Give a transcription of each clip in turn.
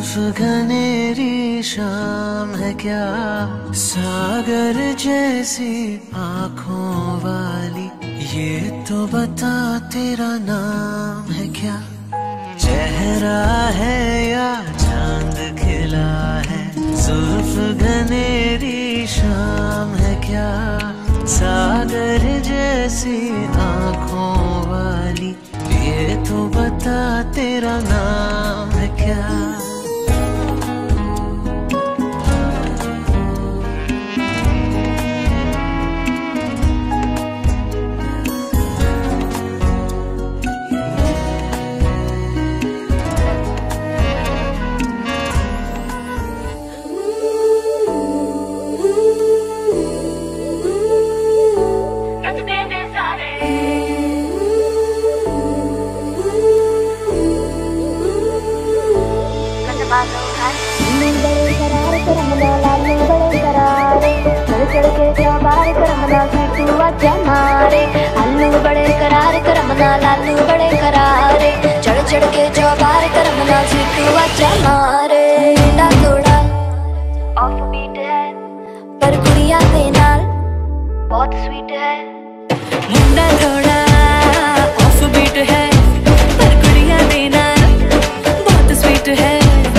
घनेरी शाम है क्या, सागर जैसी आँखों वाली, ये तो बता तेरा नाम है क्या। चेहरा है या चांद खिला है, जुल्फ घनेरी शाम है क्या, सागर जैसी आँखों वाली, ये तो बता तेरा नाम है क्या। बड़े करार करमना लालू बड़े करारे, चढ़ चढ़ के जबार करमना तू आजा मारे। आलू बड़े करार करमना लालू बड़े करारे, चढ़ चढ़ के जबार करमना तू आजा मारे। मुंडा थोड़ा ऑफ बीट है पर कुड़िया दे नाल बहुत स्वीट है। मुंडा थोड़ा ऑफ बीट है पर कुड़िया दे नाल बहुत स्वीट है।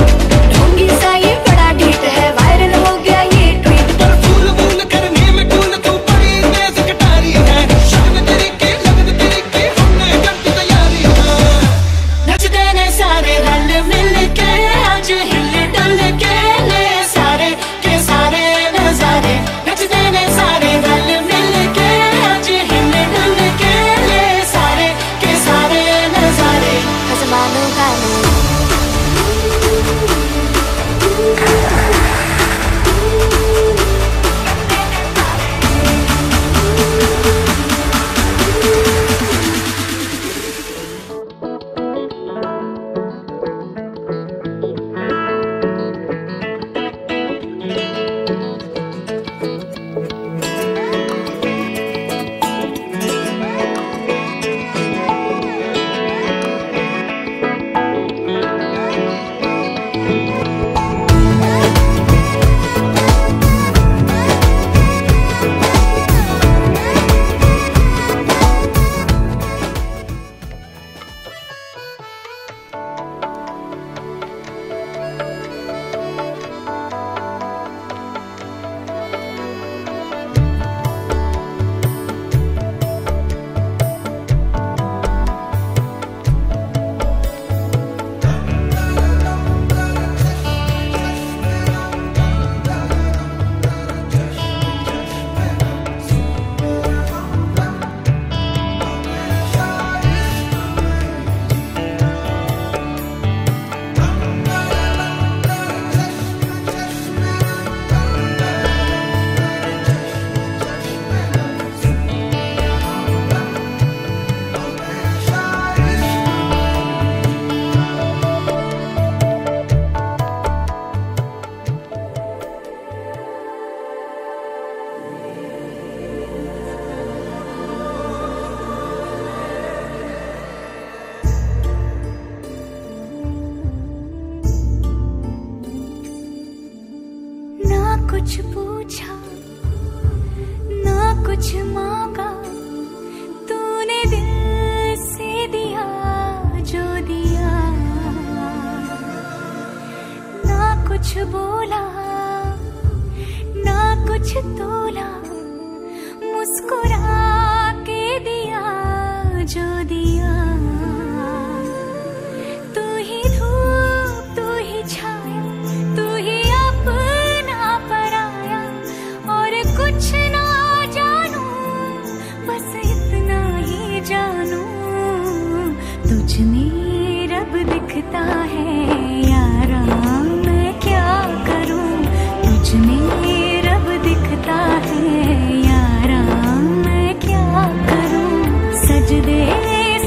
कुछ पूछा ना कुछ मांगा, तूने दिल से दिया जो दिया। ना कुछ बोला ना कुछ तोला, मुस्कुरा के दिया जो दिया। तू ही धूप तू ही छाया, तू ही अपना पराया, और कुछ ना जानू बस इतना ही जानू, तुझ में रब दिखता है यारा, मैं क्या करूं। तुझ में रब दिखता है यारा, मैं क्या करूं। सजदे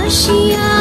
आशिया